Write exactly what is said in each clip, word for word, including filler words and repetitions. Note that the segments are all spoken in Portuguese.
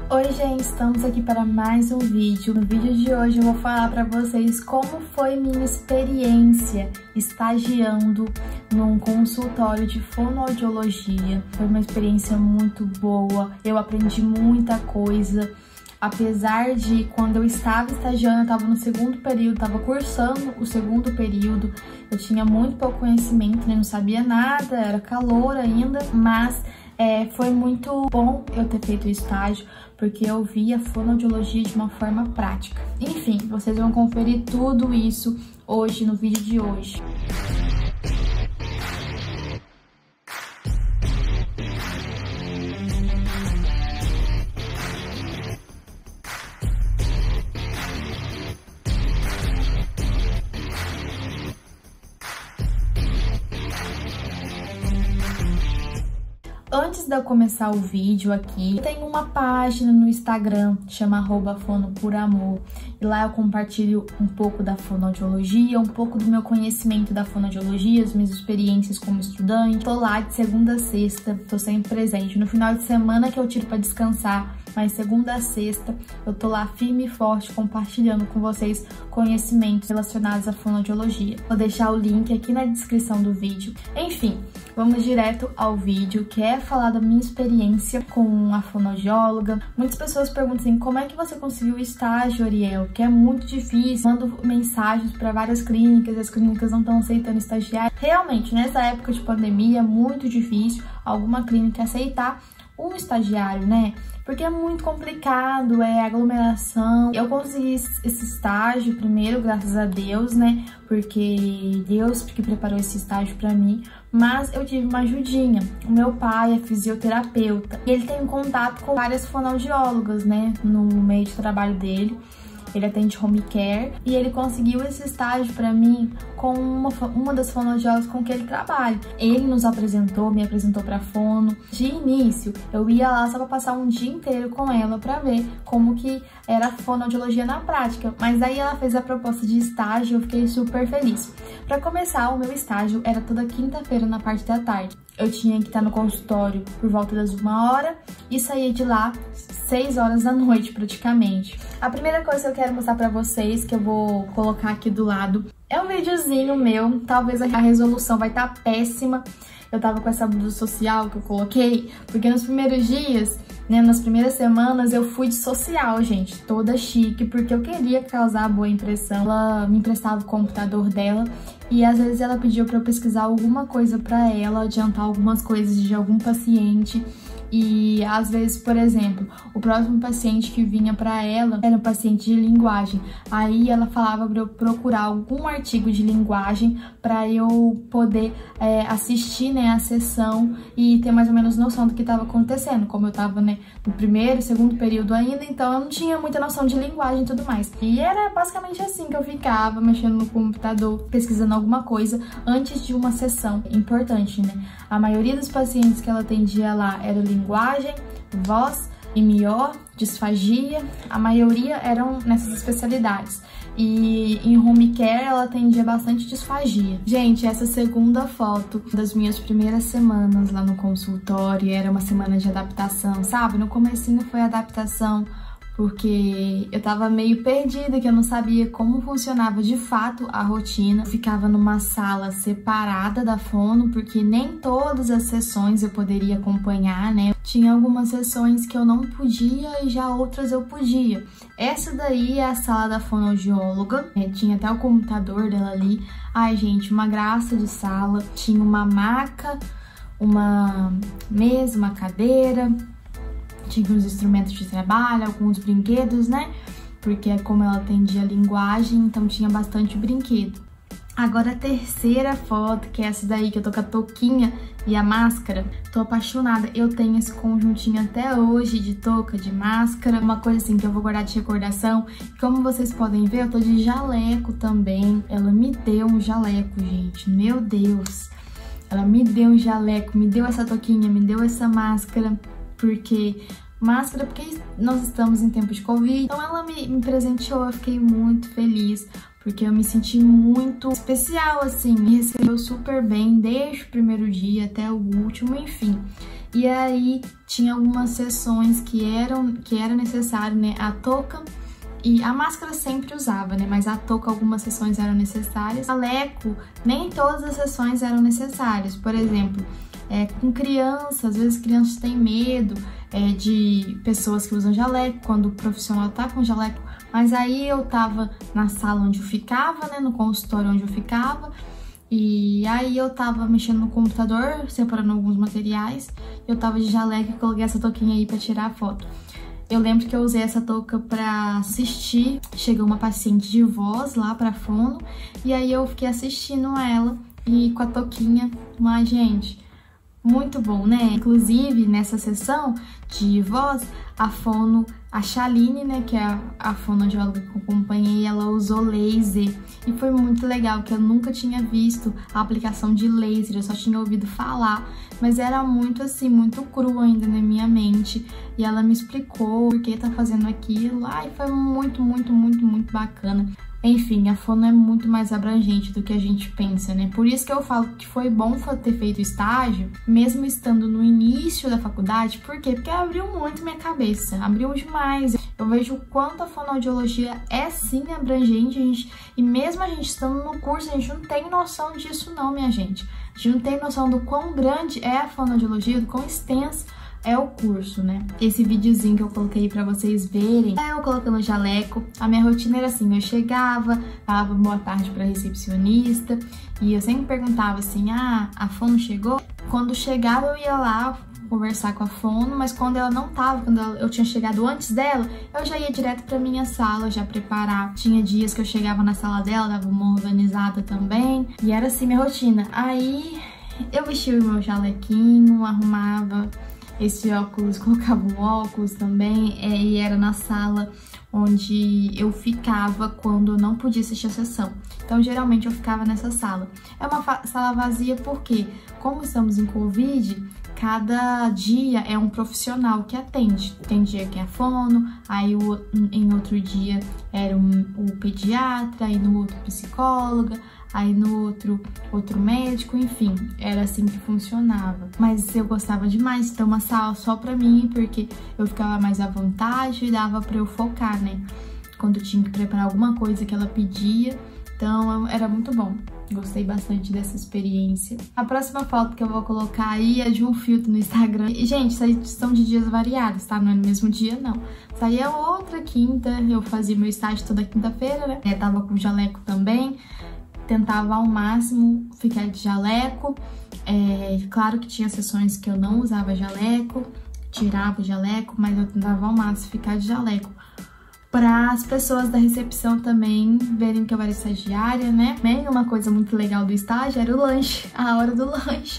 Oi gente, estamos aqui para mais um vídeo. No vídeo de hoje eu vou falar para vocês como foi minha experiência estagiando num consultório de fonoaudiologia. Foi uma experiência muito boa, eu aprendi muita coisa. Apesar de quando eu estava estagiando, eu estava no segundo período, estava cursando o segundo período, eu tinha muito pouco conhecimento, né? Não sabia nada, era calor ainda, mas é, foi muito bom eu ter feito o estágio, porque eu vi a fonoaudiologia de uma forma prática. Enfim, vocês vão conferir tudo isso hoje, no vídeo de hoje. Antes de eu começar o vídeo aqui, tem uma página no Instagram, chama arroba fono por amor. E lá eu compartilho um pouco da fonoaudiologia, um pouco do meu conhecimento da fonoaudiologia, as minhas experiências como estudante. Tô lá de segunda a sexta, tô sempre presente. No final de semana que eu tiro pra descansar, mas segunda a sexta eu tô lá firme e forte compartilhando com vocês conhecimentos relacionados à fonoaudiologia. Vou deixar o link aqui na descrição do vídeo. Enfim, vamos direto ao vídeo, que é falar da minha experiência com a fonoaudióloga. Muitas pessoas perguntam assim, como é que você conseguiu o estágio, Ariel? Que é muito difícil, mando mensagens para várias clínicas, as clínicas não estão aceitando estagiário. Realmente, nessa época de pandemia, é muito difícil alguma clínica aceitar um estagiário, né? Porque é muito complicado, é aglomeração. Eu consegui esse estágio primeiro, graças a Deus, né? Porque Deus que preparou esse estágio pra mim. Mas eu tive uma ajudinha. O meu pai é fisioterapeuta e ele tem um contato com várias fonoaudiólogas, né? No meio de trabalho dele. Ele atende home care e ele conseguiu esse estágio pra mim com uma, uma das fonoaudiólogas com que ele trabalha. Ele nos apresentou, me apresentou pra fono. De início, eu ia lá só pra passar um dia inteiro com ela pra ver como que era a fonoaudiologia na prática. Mas daí ela fez a proposta de estágio e eu fiquei super feliz. Pra começar, o meu estágio era toda quinta-feira na parte da tarde. Eu tinha que estar no consultório por volta das uma hora e saía de lá seis horas da noite praticamente. A primeira coisa que eu quero mostrar pra vocês, que eu vou colocar aqui do lado, é um videozinho meu. Talvez a resolução vai estar péssima. Eu tava com essa blusa social que eu coloquei, porque nos primeiros dias, né, nas primeiras semanas, eu fui de social, gente, toda chique, porque eu queria causar boa impressão. Ela me emprestava o computador dela e às vezes ela pediu pra eu pesquisar alguma coisa pra ela, adiantar algumas coisas de algum paciente. E às vezes, por exemplo, o próximo paciente que vinha pra ela era um paciente de linguagem. Aí ela falava pra eu procurar algum artigo de linguagem pra eu poder é, assistir, né, a sessão e ter mais ou menos noção do que estava acontecendo. Como eu tava, né, no primeiro, segundo período ainda, então eu não tinha muita noção de linguagem e tudo mais. E era basicamente assim que eu ficava, mexendo no computador, pesquisando alguma coisa antes de uma sessão importante, né? A maioria dos pacientes que ela atendia lá era linguagem, voz, M O, disfagia, a maioria eram nessas especialidades. E em home care ela atendia bastante disfagia. Gente, essa segunda foto das minhas primeiras semanas lá no consultório, era uma semana de adaptação, sabe? No comecinho foi adaptação, porque eu tava meio perdida, que eu não sabia como funcionava de fato a rotina. Eu ficava numa sala separada da fono, porque nem todas as sessões eu poderia acompanhar, né? Tinha algumas sessões que eu não podia e já outras eu podia. Essa daí é a sala da fonoaudióloga, né? Tinha até o computador dela ali. Ai, gente, uma graça de sala. Tinha uma maca, uma mesa, uma cadeira. Tinha uns instrumentos de trabalho, alguns brinquedos, né? Porque é como ela atendia linguagem, então tinha bastante brinquedo. Agora a terceira foto, que é essa daí, que eu tô com a touquinha e a máscara. Tô apaixonada. Eu tenho esse conjuntinho até hoje de touca, de máscara. Uma coisa assim que eu vou guardar de recordação. Como vocês podem ver, eu tô de jaleco também. Ela me deu um jaleco, gente. Meu Deus. Ela me deu um jaleco, me deu essa touquinha, me deu essa máscara. Porque máscara porque nós estamos em tempo de Covid. Então ela me, me presenteou, eu fiquei muito feliz, porque eu me senti muito especial, assim, me recebeu super bem desde o primeiro dia até o último, enfim. E aí tinha algumas sessões que eram que era necessário, né, a touca. E a máscara sempre usava, né? Mas a touca, algumas sessões eram necessárias. Jaleco, nem todas as sessões eram necessárias. Por exemplo, é, com crianças, às vezes crianças têm medo é, de pessoas que usam jaleco, quando o profissional tá com jaleco. Mas aí eu tava na sala onde eu ficava, né? No consultório onde eu ficava. E aí eu tava mexendo no computador, separando alguns materiais. Eu tava de jaleco e coloquei essa touquinha aí pra tirar a foto. Eu lembro que eu usei essa touca pra assistir, chegou uma paciente de voz lá pra fono, e aí eu fiquei assistindo ela e com a touquinha, mas gente, muito bom, né? Inclusive, nessa sessão de voz, a fono, a Chaline, né, que é a, a fonoaudióloga que eu acompanhei, ela usou laser, e foi muito legal, que eu nunca tinha visto a aplicação de laser, eu só tinha ouvido falar, mas era muito assim, muito cru ainda na minha mente, e ela me explicou por que tá fazendo aquilo, ai, foi muito, muito, muito, muito bacana. Enfim, a fono é muito mais abrangente do que a gente pensa, né? Por isso que eu falo que foi bom ter feito estágio, mesmo estando no início da faculdade. Por quê? Porque abriu muito minha cabeça, abriu demais. Eu vejo o quanto a fonoaudiologia é sim abrangente, a gente, e mesmo a gente estando no curso, a gente não tem noção disso não, minha gente. A gente não tem noção do quão grande é a fonoaudiologia, do quão extensa é o curso, né? Esse videozinho que eu coloquei pra vocês verem, é eu colocando jaleco. A minha rotina era assim, eu chegava, falava boa tarde pra recepcionista, e eu sempre perguntava assim, ah, a fono chegou? Quando chegava eu ia lá conversar com a fono, mas quando ela não tava, quando eu tinha chegado antes dela, eu já ia direto pra minha sala, já preparar. Tinha dias que eu chegava na sala dela, dava uma organizada também, e era assim minha rotina. Aí eu vestia o meu jalequinho, arrumava esse óculos, colocava um óculos também, é, e era na sala onde eu ficava quando eu não podia assistir a sessão. Então, geralmente, eu ficava nessa sala. É uma sala vazia porque, como estamos em Covid, cada dia é um profissional que atende. Tem dia que é fono, aí o, em outro dia era um, o pediatra, aí no outro psicóloga, aí no outro, outro médico, enfim, era assim que funcionava. Mas eu gostava demais de ter uma sala só pra mim, porque eu ficava mais à vontade e dava pra eu focar, né? Quando eu tinha que preparar alguma coisa que ela pedia, então era muito bom. Gostei bastante dessa experiência. A próxima foto que eu vou colocar aí é de um filtro no Instagram. E, gente, são de dias variados, tá? Não é no mesmo dia, não. Saía outra quinta, eu fazia meu estágio toda quinta-feira, né? Eu tava com jaleco também. Tentava ao máximo ficar de jaleco. É, claro que tinha sessões que eu não usava jaleco, tirava o jaleco, mas eu tentava ao máximo ficar de jaleco. Para as pessoas da recepção também verem que eu era estagiária, né? Bem, uma coisa muito legal do estágio era o lanche, a hora do lanche.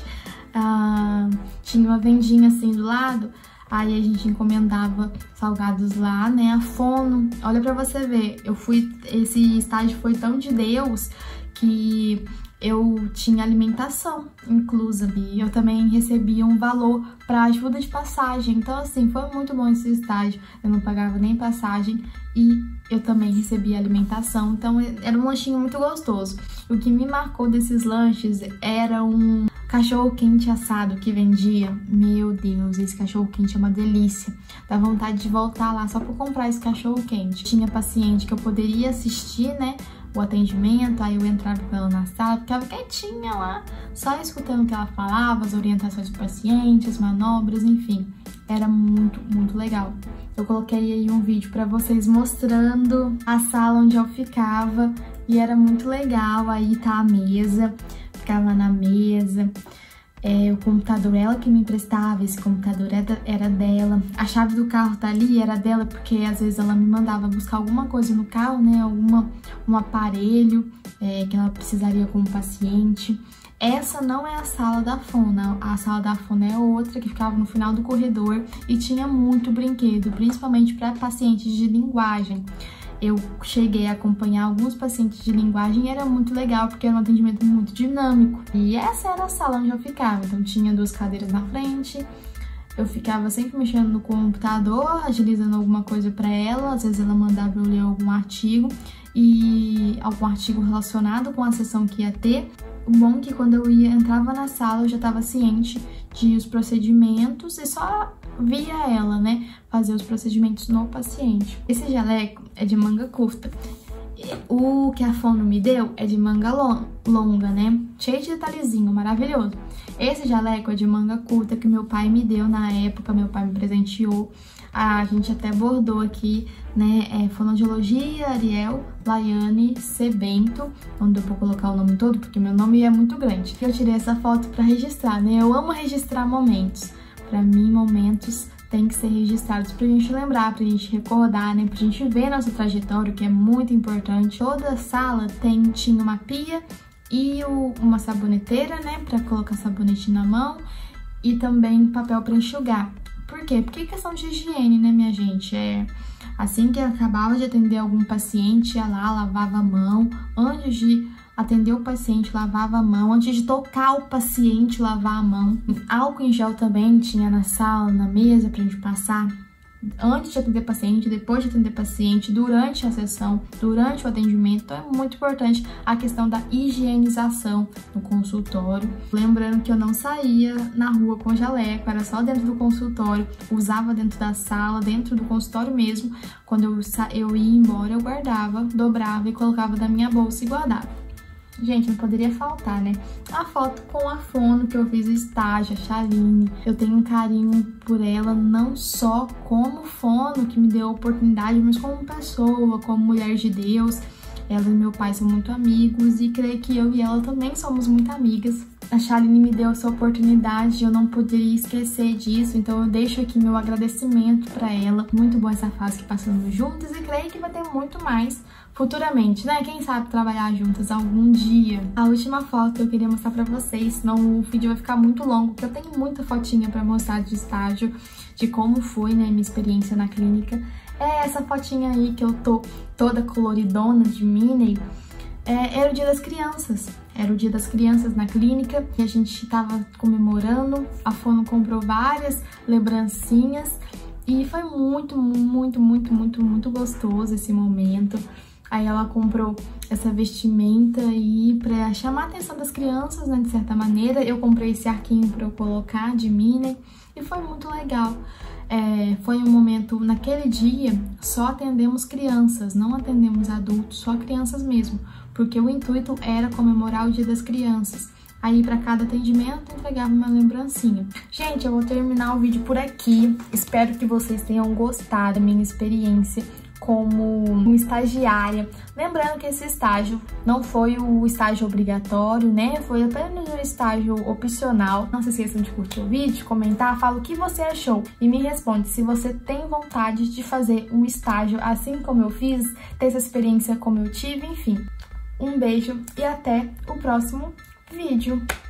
Ah, tinha uma vendinha assim do lado, aí a gente encomendava salgados lá, né? A fono, olha pra você ver, eu fui, esse estágio foi tão de Deus que eu tinha alimentação inclusa e eu também recebia um valor para ajuda de passagem. Então, assim, foi muito bom esse estágio. Eu não pagava nem passagem e eu também recebia alimentação. Então, era um lanchinho muito gostoso. O que me marcou desses lanches era um cachorro-quente assado que vendia. Meu Deus, esse cachorro-quente é uma delícia. Dá vontade de voltar lá só para comprar esse cachorro-quente. Tinha paciente que eu poderia assistir, né, o atendimento, aí eu entrava com ela na sala, ficava quietinha lá, só escutando o que ela falava, as orientações do paciente, as manobras, enfim. Era muito, muito legal. Eu coloquei aí um vídeo pra vocês mostrando a sala onde eu ficava e era muito legal. Aí tá a mesa, ficava na mesa. É, o computador, ela que me emprestava, esse computador era, era dela. A chave do carro tá ali, era dela, porque às vezes ela me mandava buscar alguma coisa no carro, né? Alguma, um aparelho é, que ela precisaria como paciente. Essa não é a sala da fono, a sala da fono é outra que ficava no final do corredor e tinha muito brinquedo, principalmente para pacientes de linguagem. Eu cheguei a acompanhar alguns pacientes de linguagem e era muito legal, porque era um atendimento muito dinâmico. E essa era a sala onde eu ficava, então tinha duas cadeiras na frente, eu ficava sempre mexendo no computador, agilizando alguma coisa para ela, às vezes ela mandava eu ler algum artigo, e algum artigo relacionado com a sessão que ia ter. O bom é que quando eu ia, entrava na sala, eu já estava ciente de os procedimentos e só via ela, né, fazer os procedimentos no paciente. Esse jaleco é de manga curta. O que a fono me deu é de manga longa, né? Cheio de detalhezinho, maravilhoso. Esse jaleco é de manga curta que meu pai me deu na época, meu pai me presenteou. A gente até bordou aqui, né? É Fonoaudiologia Ariel Laiane C. Bento. Não deu pra colocar o nome todo, porque meu nome é muito grande. Eu tirei essa foto pra registrar, né? Eu amo registrar momentos. Pra mim, momentos tem que ser registrados pra gente lembrar, pra gente recordar, né? Pra gente ver nossa trajetória, que é muito importante. Toda sala tem, tinha uma pia e o, uma saboneteira, né? Pra colocar sabonete na mão e também papel pra enxugar. Por quê? Porque é questão de higiene, né, minha gente? É assim que eu acabava de atender algum paciente, ia lá, lavava a mão. Antes de atender o paciente, lavava a mão. Antes de tocar o paciente, lavar a mão. Álcool em gel também tinha na sala, na mesa, pra gente passar. Antes de atender paciente, depois de atender paciente, durante a sessão, durante o atendimento. Então é muito importante a questão da higienização no consultório. Lembrando que eu não saía na rua com jaleco, era só dentro do consultório, usava dentro da sala, dentro do consultório mesmo. Quando eu, eu ia embora, eu guardava, dobrava e colocava na minha bolsa e guardava. Gente, não poderia faltar, né? A foto com a fono que eu fiz o estágio, a Chaline. Eu tenho um carinho por ela, não só como fono que me deu a oportunidade, mas como pessoa, como mulher de Deus. Ela e meu pai são muito amigos e creio que eu e ela também somos muito amigas. A Chaline me deu essa oportunidade, eu não poderia esquecer disso, então eu deixo aqui meu agradecimento pra ela. Muito boa essa fase que passamos juntas e creio que vai ter muito mais futuramente, né? Quem sabe trabalhar juntas algum dia. A última foto que eu queria mostrar pra vocês, senão o vídeo vai ficar muito longo, porque eu tenho muita fotinha pra mostrar de estágio, de como foi, né, minha experiência na clínica. É essa fotinha aí que eu tô toda coloridona de Minnie. É, era o Dia das Crianças. Era o Dia das Crianças na clínica e a gente tava comemorando. A fono comprou várias lembrancinhas e foi muito, muito, muito, muito, muito gostoso esse momento. Aí ela comprou essa vestimenta aí pra chamar a atenção das crianças, né, de certa maneira. Eu comprei esse arquinho pra eu colocar de Minnie e foi muito legal. É, foi um momento, naquele dia, só atendemos crianças, não atendemos adultos, só crianças mesmo, porque o intuito era comemorar o Dia das Crianças. Aí, para cada atendimento, eu entregava uma lembrancinha. Gente, eu vou terminar o vídeo por aqui. Espero que vocês tenham gostado da minha experiência como uma estagiária. Lembrando que esse estágio não foi o estágio obrigatório, né? Foi apenas um estágio opcional. Não se esqueçam de curtir o vídeo, comentar, fala o que você achou e me responde se você tem vontade de fazer um estágio assim como eu fiz, ter essa experiência como eu tive, enfim. Um beijo e até o próximo vídeo.